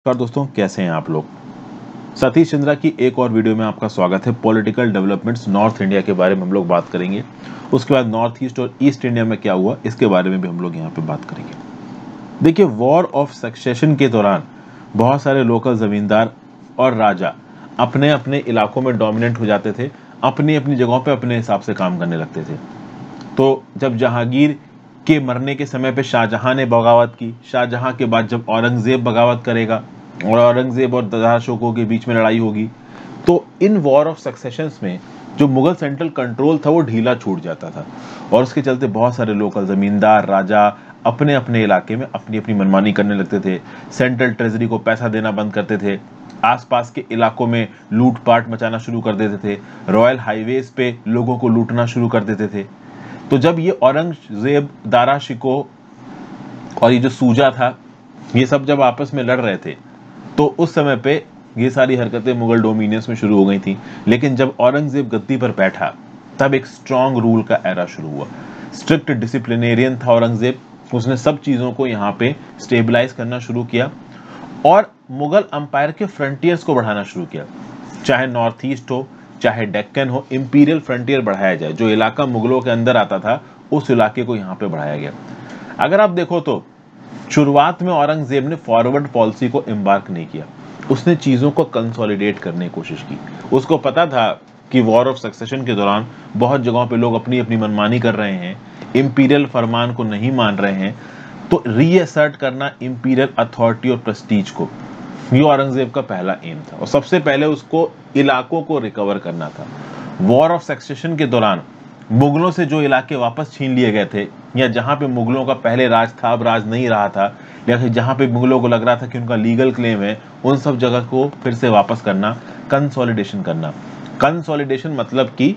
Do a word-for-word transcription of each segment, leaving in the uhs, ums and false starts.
नमस्कार दोस्तों, कैसे हैं आप लोग। सतीश चंद्रा की एक और वीडियो में आपका स्वागत है। पॉलिटिकल डेवलपमेंट्स नॉर्थ इंडिया के बारे में हम लोग बात करेंगे। उसके बाद नॉर्थ ईस्ट और ईस्ट इंडिया में क्या हुआ इसके बारे में भी हम लोग यहाँ पे बात करेंगे। देखिए, वॉर ऑफ सक्सेशन के दौरान बहुत सारे लोकल जमींदार और राजा अपने अपने इलाकों में डोमिनेंट हो जाते थे, अपनी अपनी जगहों पर अपने हिसाब से काम करने लगते थे। तो जब जहांगीर के मरने के समय पे शाहजहां ने बगावत की, शाहजहां के बाद जब औरंगजेब बगावत करेगा और औरंगजेब और दादा अशोकों के बीच में लड़ाई होगी, तो इन वॉर ऑफ सक्सेशंस में जो मुगल सेंट्रल कंट्रोल था वो ढीला छूट जाता था और उसके चलते बहुत सारे लोकल जमींदार राजा अपने अपने इलाके में अपनी अपनी मनमानी करने लगते थे। सेंट्रल ट्रेजरी को पैसा देना बंद करते थे, आसपास के इलाकों में लूटपाट मचाना शुरू कर देते थे, रॉयल हाईवेज पे लोगों को लूटना शुरू कर देते थे। तो जब ये औरंगजेब, दारा शिकोह और ये जो सूजा था, ये सब जब आपस में लड़ रहे थे, तो उस समय पे ये सारी हरकतें मुगल डोमिनियंस में शुरू हो गई थी। लेकिन जब औरंगजेब गद्दी पर बैठा तब एक स्ट्रॉन्ग रूल का एरा शुरू हुआ। स्ट्रिक्ट डिसिप्लिनेरियन था औरंगजेब, उसने सब चीजों को यहाँ पे स्टेबलाइज करना शुरू किया और मुगल अंपायर के फ्रंटियर्स को बढ़ाना शुरू किया। चाहे नॉर्थ ईस्ट हो, चाहे डेक्कन हो, इंपीरियल फ्रंटियर बढ़ाया जाए। जो इलाका मुगलों के अंदर आता था उस इलाके को यहाँ पे बढ़ाया गया। अगर आप देखो तो शुरुआत में औरंगजेब ने फॉरवर्ड पॉलिसी को एम्बार्क नहीं किया, उसने चीजों को कंसोलिडेट करने की कोशिश की। उसको पता था कि वॉर ऑफ सक्सेशन के दौरान बहुत जगहों पे लोग अपनी अपनी मनमानी कर रहे हैं, इंपीरियल फरमान को नहीं मान रहे हैं, तो रीअसर्ट करना इंपीरियल अथॉरिटी और प्रेस्टीज को, ये औरंगजेब का पहला एम था। और सबसे पहले उसको इलाकों को रिकवर करना था। वॉर ऑफ सक्सेशन के दौरान मुगलों से जो इलाके वापस छीन लिए गए थे, या जहां पे मुगलों का पहले राज था अब राज नहीं रहा था, या फिर जहां पे मुगलों को लग रहा था कि उनका लीगल क्लेम है, उन सब जगह को फिर से वापस करना, कंसोलिडेशन करना। कंसोलिडेशन मतलब कि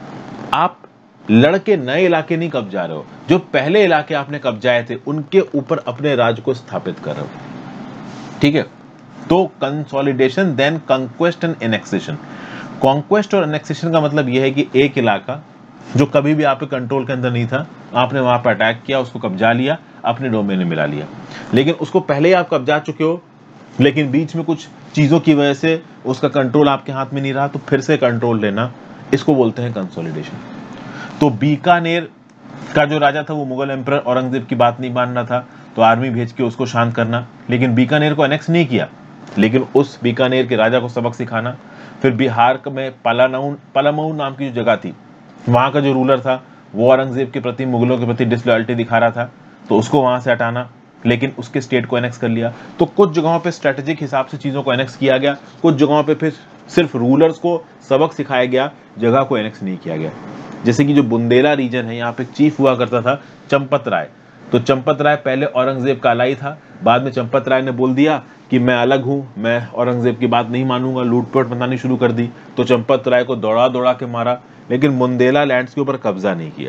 आप लड़के नए इलाके नहीं कब्जा रहे हो, जो पहले इलाके आपने कब्जाए थे उनके ऊपर अपने राज को स्थापित कर रहे हो। ठीक है, तो consolidation, then conquest and annexation. Conquest और एनेक्सेशन का मतलब यह है कि एक इलाका जो कभी भी आपके कंट्रोल के अंदर नहीं था, आपने वहां पर अटैक किया, उसको कब्जा लिया, अपने डोमेन में मिला लिया। लेकिन उसको पहले ही आप कब्जा चुके हो, लेकिन बीच में कुछ चीजों की वजह से उसका कंट्रोल आपके हाथ में नहीं रहा, तो फिर से कंट्रोल लेना, इसको बोलते हैं कंसोलिडेशन। तो बीकानेर का जो राजा था वो मुगल एम्परर औरंगजेब की बात नहीं मान रहा था, तो आर्मी भेज के उसको शांत करना, लेकिन बीकानेर को एनेक्स नहीं किया, लेकिन उस बीकानेर के राजा को सबक सिखाना। फिर बिहार में पलामऊ पलामऊ नाम की जो जगह थी, वहां का जो रूलर था वो औरंगजेब के प्रति, मुगलों के प्रति डिसलॉयल्टी दिखा रहा था, तो उसको वहां से हटाना, लेकिन उसके स्टेट को एनेक्स कर लिया। तो कुछ जगहों पे स्ट्रेटेजिक हिसाब से चीजों को एनेक्स किया गया, कुछ जगहों पे फिर सिर्फ रूलर्स को सबक सिखाया गया, जगह को एनेक्स नहीं किया गया। जैसे कि जो बुंदेला रीजन है, यहाँ पे चीफ हुआ करता था चंपत राय। तो चंपत राय पहले औरंगजेब का अलाई था, बाद में चंपत राय ने बोल दिया कि मैं अलग हूं, मैं औरंगजेब की बात नहीं मानूंगा, लूटपाट मचानी शुरू कर दी। तो चंपत राय को दौड़ा दौड़ा के मारा, लेकिन बुंदेला लैंड्स के ऊपर कब्जा नहीं किया।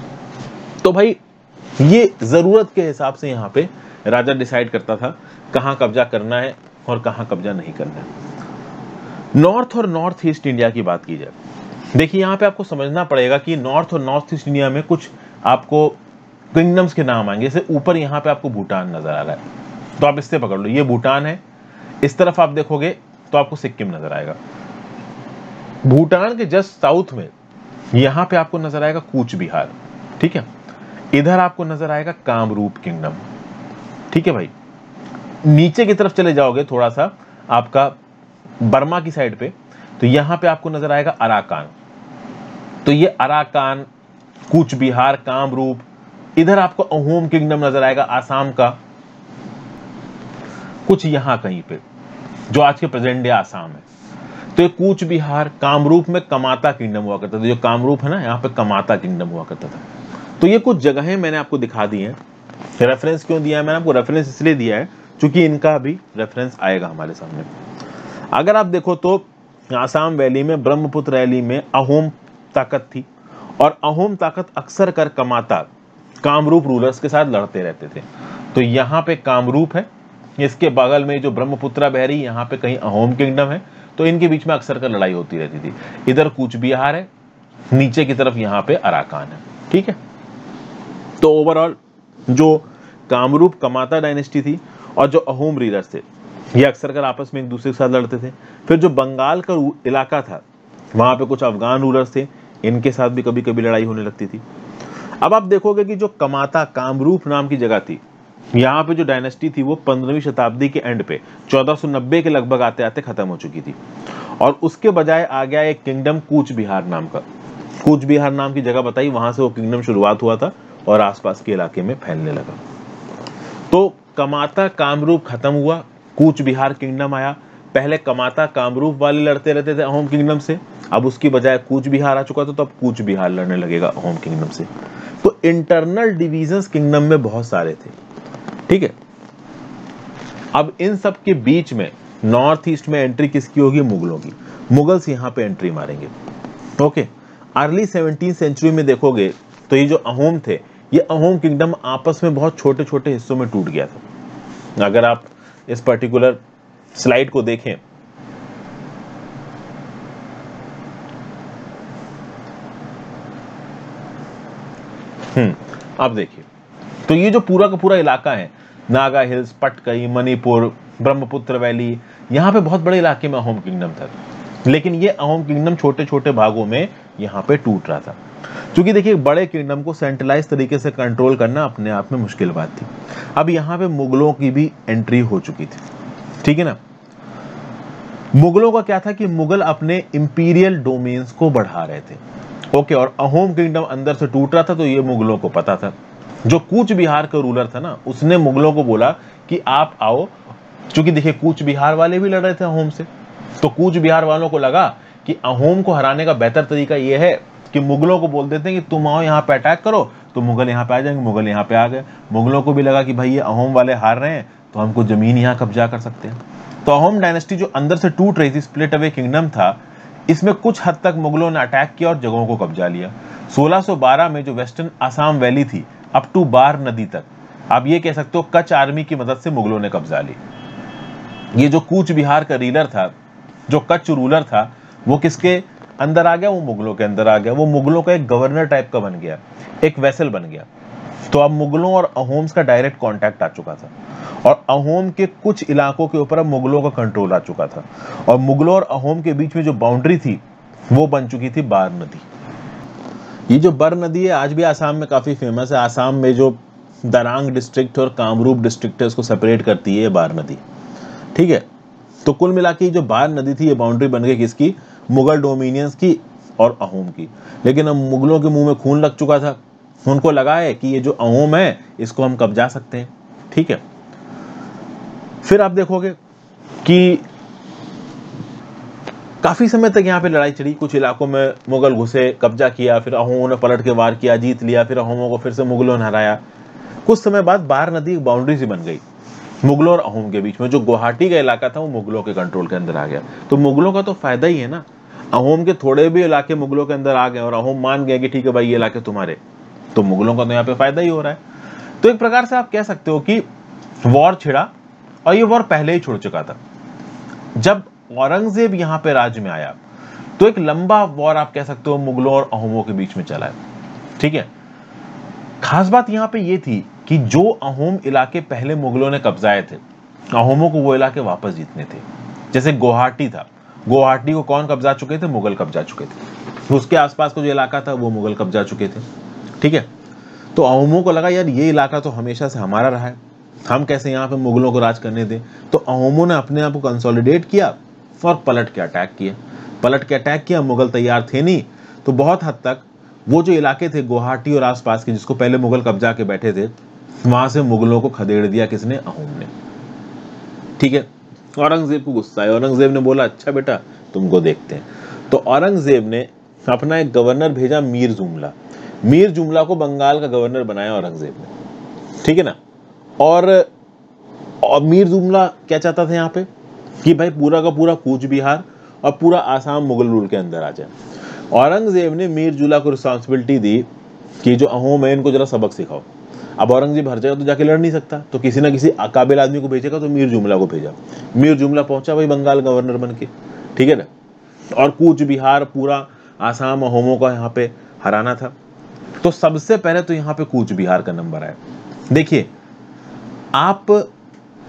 तो भाई ये जरूरत के हिसाब से यहाँ पे राजा डिसाइड करता था कहां कब्जा करना है और कहां कब्जा नहीं करना है। नॉर्थ और नॉर्थ ईस्ट इंडिया की बात की जाए, देखिए यहाँ पे आपको समझना पड़ेगा कि नॉर्थ और नॉर्थ ईस्ट इंडिया में कुछ आपको किंगडम्स के नाम आएंगे। जैसे ऊपर यहाँ पे आपको भूटान नजर आ रहा है, तो आप इससे पकड़ लो, ये भूटान है। इस तरफ आप देखोगे तो आपको सिक्किम नजर आएगा। भूटान के जस्ट साउथ में यहां पे आपको नजर आएगा कूच बिहार। ठीक है, इधर आपको नजर आएगा कामरूप किंगडम। ठीक है भाई, नीचे की तरफ चले जाओगे थोड़ा सा आपका बर्मा की साइड पे, तो यहां पे आपको नजर आएगा अराकान। तो ये अराकान, कूच बिहार, कामरूप, इधर आपको अहोम किंगडम नजर आएगा आसाम का, कुछ यहां कहीं पे जो आज के प्रेजेंट डे आसाम है। तो ये कूच बिहार, कामरूप में कमाता किंगडम हुआ करता था। जो कामरूप है ना, यहाँ पे कमाता किंगडम हुआ करता था। तो ये कुछ जगहें मैंने आपको दिखा दी हैं। रेफरेंस क्यों दिया है मैंने आपको? रेफरेंस इसलिए दिया है क्योंकि इनका भी रेफरेंस आएगा हमारे सामने। अगर आप देखो तो आसाम वैली में, ब्रह्मपुत्र वैली में अहोम ताकत थी, और अहोम ताकत अक्सर कर कमाता कामरूप रूलर्स के साथ लड़ते रहते थे। तो यहाँ पे कामरूप है, इसके बगल में जो ब्रह्मपुत्रा बह रही, यहाँ पे कहीं अहोम किंगडम है, तो इनके बीच में अक्सर कर लड़ाई होती रहती थी। इधर कूच बिहार है, नीचे की तरफ यहाँ पे अराकान है। ठीक है, तो ओवरऑल जो कामरूप कमाता डायनेस्टी थी और जो अहोम रीलर्स थे, ये अक्सर कर आपस में एक दूसरे के साथ लड़ते थे। फिर जो बंगाल का इलाका था वहां पे कुछ अफगान रूलर्स थे, इनके साथ भी कभी कभी लड़ाई होने लगती थी। अब आप देखोगे कि जो कमाता कामरूप नाम की जगह थी, यहाँ पे जो डायनेस्टी थी वो पंद्रहवीं शताब्दी के एंड पे चौदह सौ नब्बे के लगभग आते आते खत्म हो चुकी थी, और उसके बजाय आ गया एक किंगडम कूच बिहार नाम का। कूच बिहार नाम की जगह बताई, वहां से वो किंगडम शुरुआत हुआ था और आसपास के इलाके में फैलने लगा। तो कमाता कामरूप खत्म हुआ, कूच बिहार किंगडम आया। पहले कमाता कामरूप वाले लड़ते रहते थे अहोम किंगडम से, अब उसकी बजाय कूच बिहार आ चुका था, तो अब कूच बिहार लड़ने लगेगा अहोम किंगडम से। तो इंटरनल डिविजन्स किंगडम में बहुत सारे थे, ठीक है। अब इन सब के बीच में नॉर्थ ईस्ट में एंट्री किसकी होगी? मुगलों की। मुगल्स यहां पे एंट्री मारेंगे। ओके, अर्ली सेवनटीन सेंचुरी में देखोगे तो ये जो अहोम थे, ये अहोम किंगडम आपस में बहुत छोटे छोटे हिस्सों में टूट गया था। अगर आप इस पर्टिकुलर स्लाइड को देखें, हम्म आप देखिए, तो ये जो पूरा का पूरा इलाका है, नागा हिल्स, पटकई, मणिपुर, ब्रह्मपुत्र वैली, यहाँ पे बहुत बड़े इलाके में अहोम किंगडम था। लेकिन ये अहोम किंगडम छोटे छोटे भागों में यहाँ पे टूट रहा था, क्योंकि देखिए बड़े किंगडम को सेंट्रलाइज तरीके से कंट्रोल करना अपने आप में मुश्किल बात थी। अब यहाँ पे मुगलों की भी एंट्री हो चुकी थी, ठीक है ना। मुगलों का क्या था कि मुगल अपने इंपीरियल डोमेन्स को बढ़ा रहे थे, ओके, और अहोम किंगडम अंदर से टूट रहा था, तो ये मुगलों को पता था। जो कूच बिहार का रूलर था ना, उसने मुगलों को बोला कि आप आओ, क्योंकि देखिए कूच बिहार वाले भी लड़ रहे थे अहोम से, तो कूच बिहार वालों को लगा कि अहोम को हराने का बेहतर तरीका यह है कि मुगलों को बोल देते हैं कि तुम आओ यहाँ पे अटैक करो, तो मुगल यहाँ पे आ जाएंगे। मुगल यहाँ पे आ गए। मुगलों को भी लगा कि भाई ये अहोम वाले हार रहे हैं, तो हमको जमीन यहाँ कब्जा कर सकते हैं। तो अहोम डायनेस्टी जो अंदर से टूट रही थी, स्प्लिट अवे किंगडम था, इसमें कुछ हद तक मुगलों ने अटैक किया और जगहों को कब्जा लिया। सोलह सौ बारह में जो वेस्टर्न असम वैली थी अप टू बार नदी तक, आप ये कह सकते हो कच्छ आर्मी की मदद से मुगलों ने कब्जा ली। ये जो कूच बिहार का रीलर था, जो कच्छ रूलर था, वो किसके अंदर आ गया? वो मुगलों के अंदर आ गया। वो मुगलों का एक गवर्नर टाइप का बन गया, एक वेसल बन गया। तो अब मुगलों और अहोम्स का डायरेक्ट कांटेक्ट आ चुका था, और अहोम के कुछ इलाकों के ऊपर अब मुगलों का कंट्रोल आ चुका था, और मुगलों और अहोम के बीच में जो बाउंड्री थी वो बन चुकी थी बार नदी। ये जो बर नदी है आज भी आसाम में काफी फेमस है। आसाम में जो दरांग डिस्ट्रिक्ट और कामरूप डिस्ट्रिक्ट है उसको सेपरेट करती है बार नदी, ठीक है। तो कुल मिला के जो बार नदी थी ये बाउंड्री बन गई किसकी? मुगल डोमिनियंस की और अहोम की। लेकिन अब मुगलों के मुंह में खून लग चुका था, उनको लगा है कि ये जो अहोम है इसको हम कब्जा सकते हैं, ठीक है। फिर आप देखोगे कि काफी समय तक यहाँ पे लड़ाई चली। कुछ इलाकों में मुगल घुसे, कब्जा किया, फिर अहोमों ने पलट के वार किया, जीत लिया, फिर अहोमों को फिर से मुगलों ने हराया। कुछ समय बाद बार नदी एक बाउंड्री सी बन गई मुगलों और अहोम के बीच में। जो गुवाहाटी का इलाका था वो मुगलों के कंट्रोल के अंदर आ गया। तो मुगलों का तो फायदा ही है ना, अहोम के थोड़े भी इलाके मुगलों के अंदर आ गए और अहोम मान गए कि ठीक है भाई ये इलाके तुम्हारे, तो मुगलों का तो यहाँ पे फायदा ही हो रहा है। तो एक प्रकार से आप कह सकते हो कि वॉर छिड़ा, और ये वॉर पहले ही छुड़ चुका था। जब औरंगजेब यहाँ पे राज्य में आया तो एक लंबा वॉर आप कह सकते हो मुगलों और अहोमों के बीच में चला है, ठीक है। खास बात यहाँ पे ये थी कि जो अहोम इलाके पहले मुगलों ने कब्जाए थे, अहोमों को वो इलाके वापस जीतने थे। जैसे गुवाहाटी था, गुवाहाटी को कौन कब्जा चुके थे? मुगल कब्जा चुके थे। उसके आसपास का जो इलाका था वो मुगल कब्जा चुके थे, ठीक है। तो अहोमों को लगा यार ये इलाका तो हमेशा से हमारा रहा है, हम कैसे यहाँ पे मुगलों को राज करने दें। तो अहोमों ने अपने आप को कंसोलिडेट किया और पलट के अटैक किया। पलट के अटैक किया, मुगल तैयार थे नहीं, तो बहुत हद तक वो जो इलाके थे गुवाहाटी और आसपास के, जिसको पहले मुगल कब्जा के बैठे थे, वहां से मुगलों को खदेड़ दिया किसने? अहोम ने, ठीक है। औरंगजेब को गुस्सा आया। औरंगजेब ने बोला अच्छा बेटा तुमको देखते हैं। तो औरंगजेब ने अपना एक गवर्नर भेजा, मीर जुमला। मीर जुमला को बंगाल का गवर्नर बनाया औरंगजेब ने, ठीक है ना। और, और मीर जुमला क्या चाहता था यहाँ पे कि भाई पूरा का पूरा कूच बिहार और पूरा आसाम मुगल रूल के अंदर आ जाए। औरंगजेब ने मीर जुमला को रिस्पॉन्सिबिलिटी दी कि जो अहोम है इनको जरा सबक सिखाओ। अब औरंगजेब हर जगह तो जाके लड़ नहीं सकता, तो किसी ना किसी काबिल आदमी को भेजेगा, तो मीर जुमला को भेजा। मीर जुमला पहुंचा भाई बंगाल गवर्नर बन के, ठीक है ना। और कूच बिहार पूरा आसाम अहोमों का यहाँ पे हराना था। तो सबसे पहले तो यहाँ पे कूच बिहार का नंबर आया। देखिए आप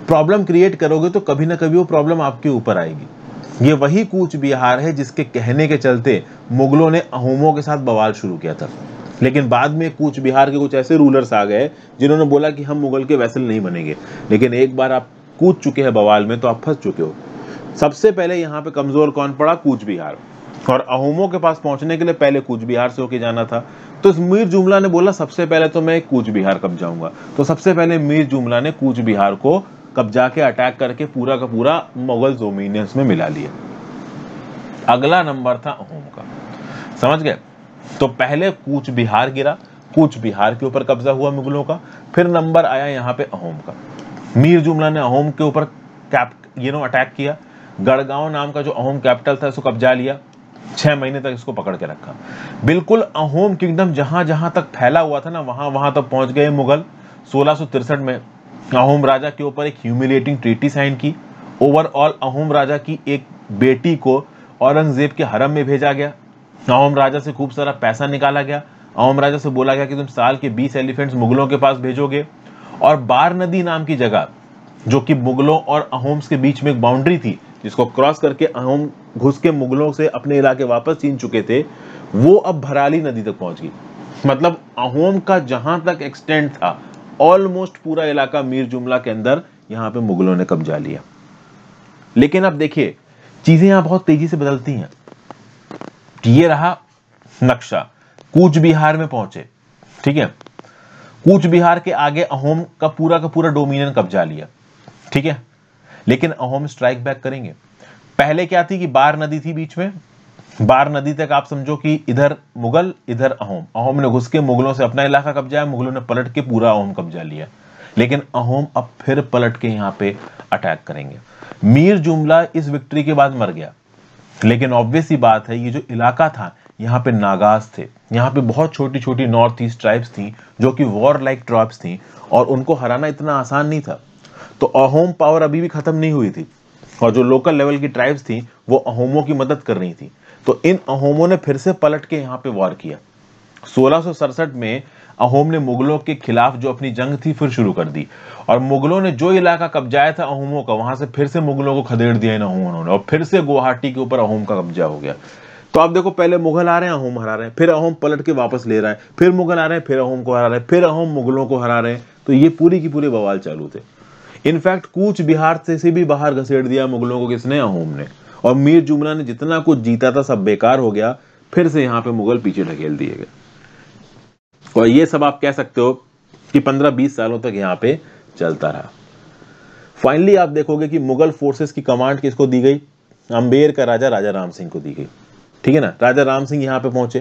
प्रॉब्लम क्रिएट करोगे तो कभी ना कभी वो प्रॉब्लम आपके ऊपर आएगी। ये वही कूच बिहार है जिसके कहने के चलते मुगलों ने अहोमों के साथ बवाल शुरू किया था, लेकिन बाद में कूच बिहार के कुछ ऐसे रूलर्स आ गए जिन्होंने बोला कि हम मुगल के वैसल नहीं बनेंगे। लेकिन एक बार आप कूच चुके हैं बवाल में तो आप फंस चुके हो। सबसे पहले यहाँ पे कमजोर कौन पड़ा? कूच बिहार। और अहोमों के पास पहुंचने के लिए पहले कूच बिहार से होके जाना था। तो मीर जुमला ने बोला सबसे पहले तो मैं कूच बिहार कब्जाऊंगा। तो सबसे पहले मीर जुमला ने कूच बिहार को कब्जा के अटैक करके पूरा का पूरा मुगल डोमिनियंस में मिला लिया। अगला नंबर था अहोम का, समझ गए? तो पहले कूच बिहार गिरा, कूच बिहार के ऊपर कब्जा हुआ मुगलों का। फिर नंबर आया यहाँ पे अहोम का। मीर जुमला ने अहोम के ऊपर कैप यू नो अटैक किया। गढ़गांव नाम का जो अहोम कैपिटल था इसको कब्जा लिया। छह महीने तक इसको पकड़ के रखा। बिल्कुल अहोम किंगडम जहां जहां तक फैला हुआ था ना, वहां वहां तक पहुंच गए मुगल। सोलह सौ तिरसठ में अहोम राजा के ऊपर एक ह्यूमिलेटिंग ट्रीटी साइन की। ओवरऑल अहोम राजा की एक बेटी को औरंगजेब के हरम में भेजा गया। अहोम राजा से खूब सारा पैसा निकाला गया। अहोम राजा से बोला गया कि तुम साल के बीस एलिफेंट्स मुगलों के पास भेजोगे। और बार नदी नाम की जगह, जो कि मुगलों और अहोम्स के बीच में एक बाउंड्री थी, जिसको क्रॉस करके अहोम घुस के मुगलों से अपने इलाके वापस छीन चुके थे, वो अब भराली नदी तक पहुंच गई। मतलब अहोम का जहां तक एक्सटेंड था, ऑलमोस्ट पूरा इलाका मीर जुमला के अंदर यहां पे मुगलों ने कब्जा लिया। लेकिन अब देखिए, चीजें यहां बहुत तेजी से बदलती हैं। ये रहा नक्शा, कूच बिहार में पहुंचे, ठीक है। कूच बिहार के आगे अहोम का पूरा का पूरा डोमिनियन कब्जा लिया, ठीक है। लेकिन अहोम स्ट्राइक बैक करेंगे। पहले क्या थी कि बार नदी थी बीच में, बार नदी तक आप समझो कि इधर मुगल इधर अहोम। अहोम ने घुस के मुगलों से अपना इलाका कब्जा, मुगलों ने पलट के पूरा अहोम कब्जा लिया। लेकिन अहोम अब फिर पलट के यहां पे अटैक करेंगे। मीर जुमला इस विक्ट्री के बाद मर गया, लेकिन ऑब्वियस ही बात है, ये जो इलाका था यहाँ पे नागाज थे, यहाँ पे बहुत छोटी छोटी नॉर्थ ईस्ट ट्राइब्स थी जो कि वॉर लाइक ट्राइब्स थी, और उनको हराना इतना आसान नहीं था। तो अहोम पावर अभी भी खत्म नहीं हुई थी, और जो लोकल लेवल की ट्राइब्स थी वो अहोमों की मदद कर रही थी। तो इन अहोमों ने फिर से पलट के यहाँ पे वॉर किया। सोलह सौ सड़सठ में अहोम ने मुगलों के खिलाफ जो अपनी जंग थी फिर शुरू कर दी, और मुगलों ने जो इलाका कब्जाया था अहोमों का, वहां से फिर से मुगलों को खदेड़ दिया इन अहोमों ने, और फिर से गुवाहाटी के ऊपर अहोम का कब्जा हो गया। तो आप देखो, पहले मुगल आ रहे हैं, अहोम हरा रहे हैं, फिर अहोम पलट के वापस ले रहा है, फिर मुगल आ रहे हैं, फिर अहोम को हरा रहे हैं, फिर अहोम मुगलों को हरा रहे हैं। तो ये पूरी की पूरी बवाल चालू थे। इनफैक्ट कूच बिहार से, से भी बाहर घसेड़ दिया मुगलों को किसने? अहोम ने। और मीर जुमला ने जितना कुछ जीता था सब बेकार हो गया, फिर से यहाँ पे मुगल पीछे ढकेल दिए गए। और ये सब आप कह सकते हो कि पंद्रह बीस सालों तक यहाँ पे चलता रहा। फाइनली आप देखोगे कि मुगल फोर्सेस की कमांड किसको दी गई? अंबेर का राजा राजा राम सिंह को दी गई, ठीक है ना। राजा राम सिंह यहाँ पे पहुंचे।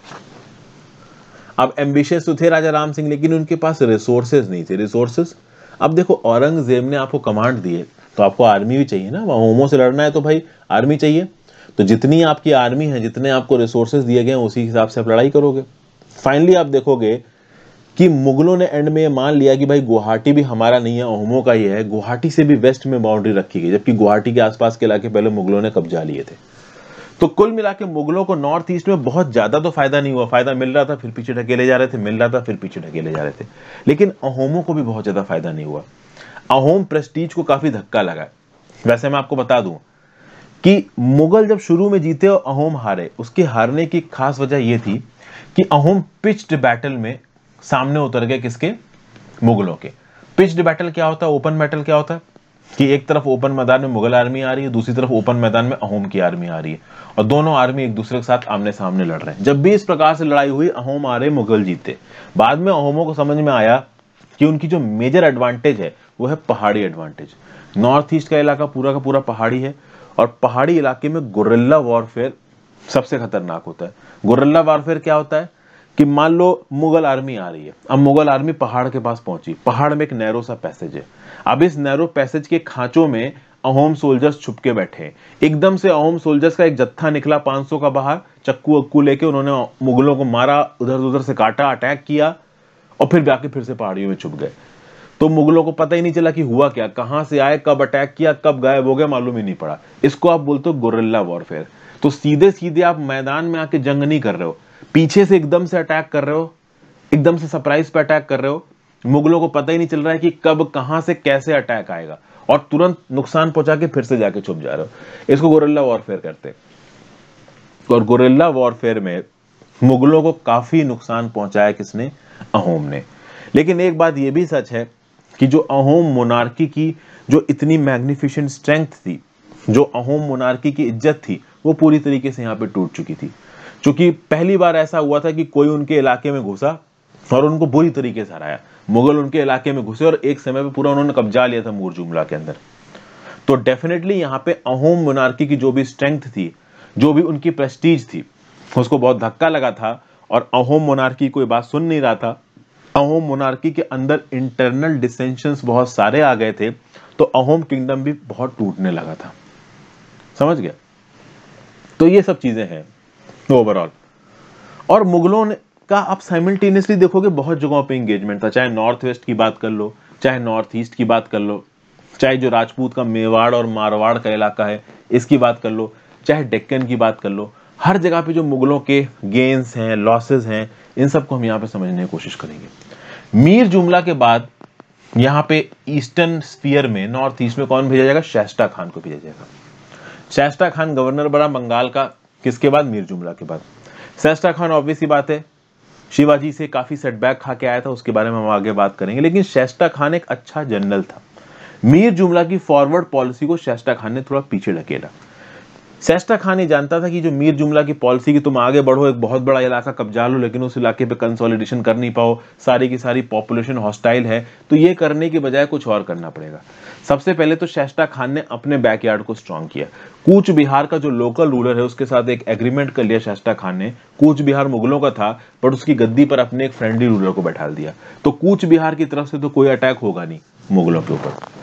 अब एम्बिशियस तो थे राजा राम सिंह, लेकिन उनके पास रिसोर्सेज नहीं थे। रिसोर्सेज, अब देखो, औरंगजेब ने आपको कमांड दी है तो आपको आर्मी भी चाहिए ना। अहोमों से लड़ना है तो भाई आर्मी चाहिए। तो जितनी आपकी आर्मी है, जितने आपको रिसोर्सेज दिए गए, उसी हिसाब से आप लड़ाई करोगे। फाइनली आप देखोगे कि मुगलों ने एंड में ये मान लिया कि भाई गुवाहाटी भी हमारा नहीं है, अहोमों का ही है। गुवाहाटी से भी वेस्ट में बाउंड्री रखी गई, जबकि गुवाहाटी के आसपास के इलाके पहले मुगलों ने कब्जा लिए थे। तो कुल मिला के मुगलों को नॉर्थ ईस्ट में बहुत ज्यादा तो फायदा नहीं हुआ। फायदा मिल रहा था, फिर पीछे ढकेले जा रहे थे, मिल रहा था, फिर पीछे ढकेले जा रहे थे। लेकिन अहोमों को भी बहुत ज्यादा फायदा नहीं हुआ। अहोम प्रेस्टीज को काफी धक्का लगा। वैसे मैं आपको बता दूं कि मुगल जब शुरू में जीते और अहोम हारे, उसके हारने की खास वजह यह थी कि अहोम पिच्ड बैटल में सामने उतर गए किसके? मुगलों के। पिच्ड बैटल क्या होता है? ओपन बैटल क्या होता है कि एक तरफ ओपन मैदान में मुगल आर्मी आ रही है, दूसरी तरफ ओपन मैदान में अहोम की आर्मी आ रही है, और दोनों आर्मी एक दूसरे के साथ आमने सामने लड़ रहे हैं। जब भी इस प्रकार से लड़ाई हुई, अहोम आ रहे, मुगल जीते। बाद में अहोमों को समझ में आया कि उनकी जो मेजर एडवांटेज है वो है पहाड़ी एडवांटेज। नॉर्थ ईस्ट का इलाका पूरा का पूरा पहाड़ी है, और पहाड़ी इलाके में गुरिल्ला वॉरफेयर सबसे खतरनाक होता है। गुरिल्ला वॉरफेयर क्या होता है कि मान लो मुगल आर्मी आ रही है, अब मुगल आर्मी पहाड़ के पास पहुंची। पहाड़ में एक नैरो सा पैसेज है। अब इस नैरो पैसेज के खांचों में अहोम सोल्जर्स छुप के बैठे। एकदम से अहोम सोल्जर्स का एक जत्था निकला पाँच सौ का बाहर, चक्कू अक्कू लेके। उन्होंने मुगलों को मारा, उधर उधर से काटा, अटैक किया, और फिर जाके फिर से पहाड़ियों में छुप गए। तो मुगलों को पता ही नहीं चला कि हुआ क्या, कहां से आए, कब अटैक किया, कब गायब हो गया, मालूम ही नहीं पड़ा। इसको आप बोलते हो गुरिल्ला वॉरफेयर। तो सीधे सीधे आप मैदान में आके जंग नहीं कर रहे हो, पीछे से एकदम से अटैक कर रहे हो, एकदम से सरप्राइज पे अटैक कर रहे हो। मुगलों को पता ही नहीं चल रहा है कि कब कहां से कैसे अटैक आएगा, और तुरंत नुकसान पहुंचा के फिर से जाके छुप जा रहे हो। इसको गोरिल्ला वॉरफेयर कहते हैं। और गोरिल्ला वॉरफेयर में मुगलों को काफी नुकसान पहुंचाया किसने? अहोम ने। लेकिन एक बात यह भी सच है कि जो अहोम मोनार्की की जो इतनी मैग्निफिसेंट स्ट्रेंथ थी, जो अहोम मोनार्की की इज्जत थी, वो पूरी तरीके से यहाँ पे टूट चुकी थी। क्योंकि पहली बार ऐसा हुआ था कि कोई उनके इलाके में घुसा और उनको बुरी तरीके से हराया। मुगल उनके इलाके में घुसे और एक समय पे पूरा उन्होंने कब्जा लिया था मूर जुमला के अंदर। तो डेफिनेटली यहाँ पे अहोम मोनार्की की जो भी स्ट्रेंथ थी, जो भी उनकी प्रेस्टीज थी, उसको बहुत धक्का लगा था और अहोम मोनार्की कोई बात सुन नहीं रहा था। अहोम मोनार्की के अंदर इंटरनल डिसेंशंस बहुत सारे आ गए थे, तो अहोम किंगडम भी बहुत टूटने लगा था। समझ गया? तो ये सब चीजें हैं ओवरऑल। और मुगलों ने का आप साइमल्टेनियसली देखोगे बहुत जगहों पे एंगेजमेंट था, चाहे नॉर्थ वेस्ट की बात कर लो, चाहे नॉर्थ ईस्ट की बात कर लो, चाहे जो राजपूत का मेवाड़ और मारवाड़ का इलाका है इसकी बात कर लो, चाहे डेक्कन की बात कर लो। हर जगह पे जो मुगलों के गेन्स हैं, लॉसेस हैं, इन सबको हम यहाँ पे समझने की कोशिश करेंगे। मीर जुमला के बाद यहाँ पे ईस्टर्न स्फीयर में, नॉर्थ ईस्ट में कौन भेजा जाएगा? शाइस्ता खान को भेजा जाएगा। शाइस्ता खान गवर्नर बना बंगाल का, किसके बाद? मीर जुमला के बाद। शाइस्ता खान ऑब्वियस सी बात है शिवाजी से काफी सेटबैक खा के आया था, उसके बारे में हम आगे बात करेंगे। लेकिन शाइस्ता खान एक अच्छा जनरल था। मीर जुमला की फॉरवर्ड पॉलिसी को शाइस्ता खान ने थोड़ा पीछे ढकेला। शाइस्ता खान ये जानता था कि जो मीर जुमला की पॉलिसी की तुम आगे बढ़ो, एक बहुत बड़ा इलाका कब्जा लो, लेकिन उस इलाके पे कंसोलिडेशन कर नहीं पाओ, सारी की सारी पॉपुलेशन हॉस्टाइल है, तो ये करने की बजाय कुछ और करना पड़ेगा। सबसे पहले तो शाइस्ता खान ने अपने बैकयार्ड को स्ट्रॉन्ग किया। कूच बिहार का जो लोकल रूलर है उसके साथ एक एग्रीमेंट कर लिया शाइस्ता खान ने। कूच बिहार मुगलों का था, बट उसकी गद्दी पर अपने एक फ्रेंडली रूलर को बैठा दिया, तो कूच बिहार की तरफ से तो कोई अटैक होगा नहीं मुगलों के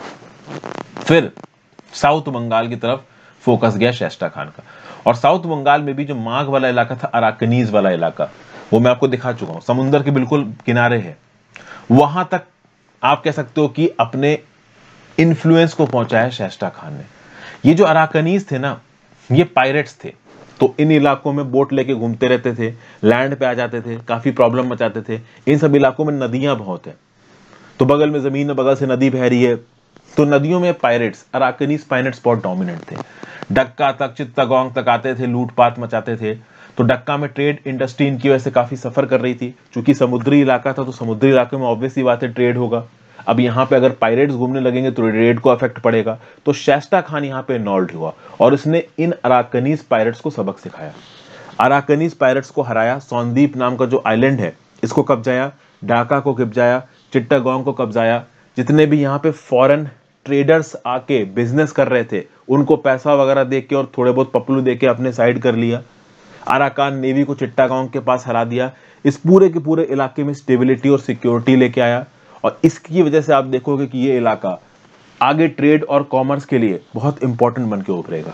ऊपर। फिर साउथ बंगाल की तरफ फोकस गया शाइस्ता खान का। और साउथ बंगाल में भी जो माघ वाला इलाका था, अराकनीज वाला इलाका, वो मैं आपको दिखा चुका हूं, समुद्र के बिल्कुल किनारे है। वहां तक आप कह सकते हो कि अपने इन्फ्लुएंस को पहुंचाया शाइस्ता खान ने। ये जो अराकनीज थे ना, ये पायरेट्स थे, तो इन इलाकों में बोट लेके घूमते रहते थे, लैंड पे आ जाते थे, काफी प्रॉब्लम मचाते थे। इन सब इलाकों में नदियां बहुत है, तो बगल में जमीन, बगल से नदी बह रही है, तो नदियों में पायरेट्स, अराकनीज पायरेट्स बहुत डोमिनेंट थे। डक्का तक, चित्तागोंग तक आते थे, लूटपाट मचाते थे। तो डक्का में ट्रेड इंडस्ट्री इनकी वजह से काफी सफर कर रही थी, क्योंकि समुद्री इलाका था, तो समुद्री इलाके में ऑब्वियस सी बात है ट्रेड होगा। अब यहाँ पे अगर पायरेट्स घूमने लगेंगे तो ट्रेड को अफेक्ट पड़ेगा। तो शाइस्ता खान यहाँ पे इन्वॉल्व हुआ और उसने इन अराकनीज पायरेट्स को सबक सिखाया। अराकनीज पायरेट्स को हराया, सौंदीप नाम का जो आइलैंड है इसको कब्जाया, ढाका को कब्जाया, चिट्टागोंग को कब्जाया। जितने भी यहाँ पे फॉरेन ट्रेडर्स आके बिजनेस कर रहे थे उनको पैसा वगैरह दे के और थोड़े बहुत पपलू दे के अपने साइड कर लिया। अराकान नेवी को चिट्टागोंग के पास हरा दिया। इस पूरे के पूरे इलाके में स्टेबिलिटी और सिक्योरिटी लेके आया, और इसकी वजह से आप देखोगे कि ये इलाका आगे ट्रेड और कॉमर्स के लिए बहुत इंपॉर्टेंट बन के उभरेगा।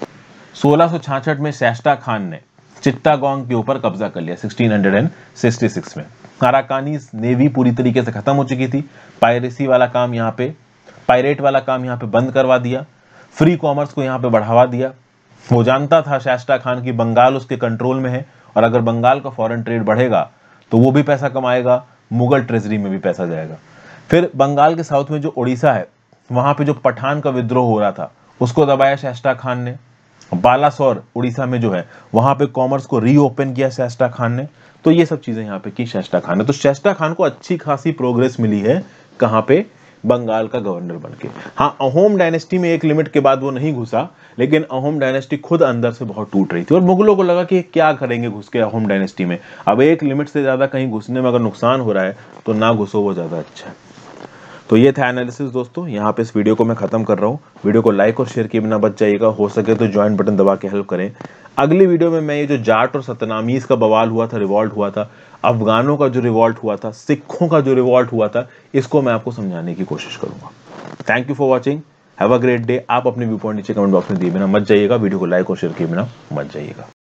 सोलह सौ छियासठ में शाइस्ता खान ने चिट्टागोंग के ऊपर कब्जा कर लिया सोलह सौ छियासठ में। अराकानीज नेवी पूरी तरीके से खत्म हो चुकी थी। पायरेसी वाला काम यहाँ पे, पायरेट वाला काम यहाँ पे बंद करवा दिया। फ्री कॉमर्स को यहाँ पे बढ़ावा दिया। वो जानता था शाइस्ता खान की बंगाल उसके कंट्रोल में है, और अगर बंगाल का फॉरेन ट्रेड बढ़ेगा तो वो भी पैसा कमाएगा, मुगल ट्रेजरी में भी पैसा जाएगा। फिर बंगाल के साउथ में जो उड़ीसा है, वहां पे जो पठान का विद्रोह हो रहा था उसको दबाया शाइस्ता खान ने। बालासोर उड़ीसा में जो है वहां पे कॉमर्स को रीओपन किया शाइस्ता खान ने। तो ये सब चीजें यहाँ पे की शाइस्ता खान ने। तो शाइस्ता खान को अच्छी खासी प्रोग्रेस मिली है कहाँ पे? बंगाल का गवर्नर बनके। हाँ, अहोम डायनेस्टी में एक लिमिट के बाद वो नहीं घुसा, लेकिन अहोम डायनेस्टी खुद अंदर से बहुत टूट रही थी और मुगलों को लगा कि क्या करेंगे घुस के अहोम डायनेस्टी में। अब एक लिमिट से ज्यादा कहीं घुसने में अगर नुकसान हो रहा है तो ना घुसो, वो ज्यादा अच्छा है। तो ये था एनालिसिस दोस्तों। यहाँ पे इस वीडियो को मैं खत्म कर रहा हूँ। वीडियो को लाइक और शेयर किए बिना बच जाइएगा। हो सके तो ज्वाइन बटन दबा के हेल्प करें। अगली वीडियो में मैं ये जो जाट और सतनामीज का बवाल हुआ था, रिवॉल्ट हुआ था, अफगानों का जो रिवॉल्ट हुआ था, सिखों का जो रिवॉल्ट हुआ था, इसको मैं आपको समझाने की कोशिश करूंगा। Thank you for watching, have a great day. आप अपने व्यू पॉइंट नीचे कमेंट बॉक्स में दिए बिना मत जाइएगा। वीडियो को लाइक और शेयर किए बिना मत जाइएगा।